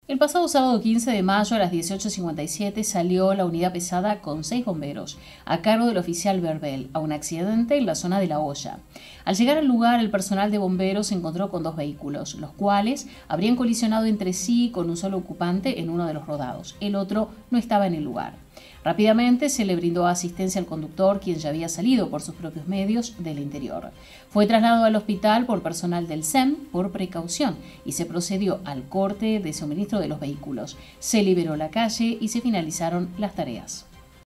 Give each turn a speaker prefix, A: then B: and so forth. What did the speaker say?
A: El pasado sábado 15 de mayo a las 18:57 salió la unidad pesada con 6 bomberos, a cargo del oficial Verbel, a un accidente en la zona de La Hoya. Al llegar al lugar, el personal de bomberos se encontró con 2 vehículos, los cuales habrían colisionado entre sí con un solo ocupante en uno de los rodados. El otro no estaba en el lugar. Rápidamente se le brindó asistencia al conductor, quien ya había salido por sus propios medios del interior. Fue trasladado al hospital por personal del SEM por precaución y se procedió al corte de suministro de los vehículos. Se liberó la calle y se finalizaron las tareas.